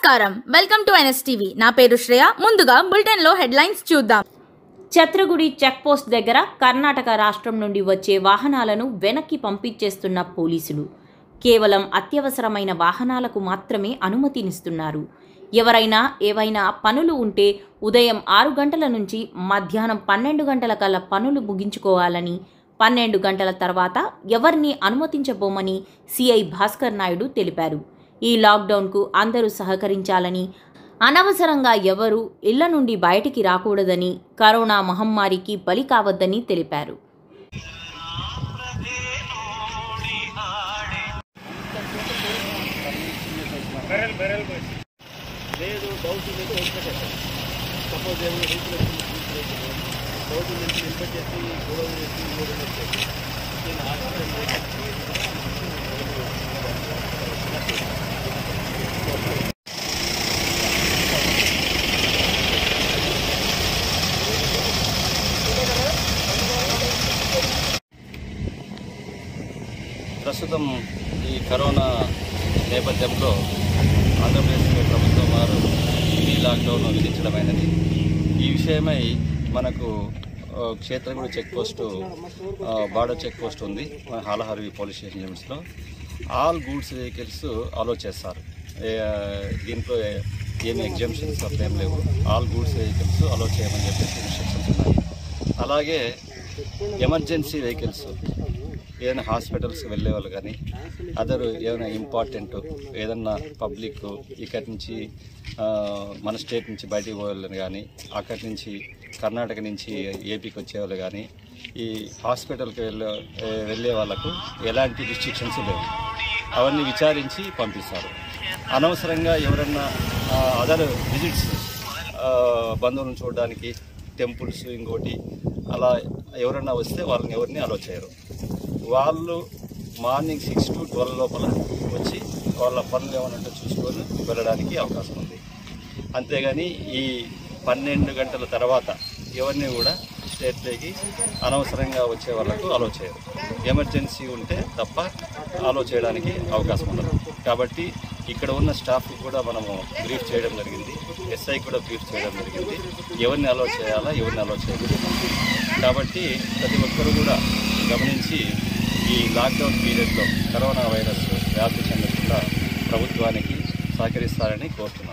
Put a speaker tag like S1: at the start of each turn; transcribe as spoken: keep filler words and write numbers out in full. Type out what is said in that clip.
S1: నమస్కారం welcome to NS TV నా పేరు శ్రేయ ముందుగా బులెటిన్ లో హెడ్లైన్స్ చూద్దాం
S2: ఛత్రగుడి చెక్ పోస్ట్ దగ్గర కర్ణాటక రాష్ట్రం నుండి వచ్చే వాహనాలను వెనక్కి పంపించేస్తున్న పోలీసులు కేవలం అత్యవసరమైన వాహనాలకు మాత్రమే అనుమతినిస్తున్నారు ఎవరైనా ఏవైనా పనులు ఉంటే ఉదయం ఆరు గంటల నుంచి మధ్యాహ్నం పన్నెండు గంటల కల్లా పనులు ముగించుకోవాలని పన్నెండు గంటల తర్వాత ఎవరిని అనుమతించబోమని సిఐ భాస్కర్ నాయుడు తెలిపారు ఈ లాక్డౌన్కు అందరూ సహకరించాలని అనవసరంగా ఎవరూ ఇళ్ల నుండి బయటికి రాకూడదని కరోనా మహమ్మారికి బలి కావద్దని తెలిపారు
S3: ప్రస్తుతం ఈ కరోనా నేపథ్యంలో ఆంధ్రప్రదేశ్ ప్రభుత్వం వారు ఈ లాక్డౌన్ విధించడమైనది. ఈ విషయమై మనకు క్షేత్రగుడి check post border check post ఉంది మన హాలహర్వి పోలీస్ స్టేషన్ లిమిట్స్లో. ఆల్ గూడ్స్ వెహికల్స్ అలో చేస్తారు. దీంట్లో ఏమి ఎగ్జామ్షన్స్ అట్లా ఏం లేవు. ఆల్ గూడ్స్ వెహికల్స్ అలో చేయమని చెప్పేసి ఇన్స్ట్రక్షన్స్ ఉన్నాయి. అలాగే ఎమర్జెన్సీ వెహికల్స్ ఏదైనా హాస్పిటల్స్కి వెళ్ళే వాళ్ళు కానీ అదర్ ఏదైనా ఇంపార్టెంట్ ఏదన్నా పబ్లిక్ ఇక్కడి నుంచి మన స్టేట్ నుంచి బయటికి పోవాలని కానీ అక్కడి నుంచి కర్ణాటక నుంచి ఏపీకి వచ్చేవాళ్ళు కానీ ఈ హాస్పిటల్కి వెళ్ళే వెళ్ళే వాళ్ళకు ఎలాంటి రిస్ట్రిక్షన్స్ లేవు. అవన్నీ విచారించి పంపిస్తారు. అనవసరంగా ఎవరన్నా అదర్ విజిట్స్ బంధువులను చూడడానికి టెంపుల్స్ ఇంకోటి అలా ఎవరన్నా వస్తే వాళ్ళని ఎవరిని అలో చేయరు. వాళ్ళు మార్నింగ్ సిక్స్ టు ట్వెల్వ్ లోపల వచ్చి వాళ్ళ పనులు ఏమన్నట్టు చూసుకొని వెళ్ళడానికి అవకాశం ఉంది. అంతేగాని ఈ పన్నెండు గంటల తర్వాత ఎవరిని కూడా స్టేట్లోకి అనవసరంగా వచ్చే వాళ్ళకు అలో చేయరు. ఎమర్జెన్సీ ఉంటే తప్ప అలో చేయడానికి అవకాశం ఉండదు. కాబట్టి ఇక్కడ ఉన్న స్టాఫ్కి కూడా మనము బ్రీఫ్ చేయడం జరిగింది. ఎస్ఐ కూడా బ్రీఫ్ చేయడం జరిగింది. ఎవరిని అలో చేయాలా ఎవరిని అలో చేయకూడదు. కాబట్టి ప్రతి ఒక్కరు కూడా గమనించి ఈ లాక్డౌన్ పీరియడ్లో కరోనా వైరస్ వ్యాప్తి చెందకుండా ప్రభుత్వానికి సహకరిస్తారని కోరుతున్నాను.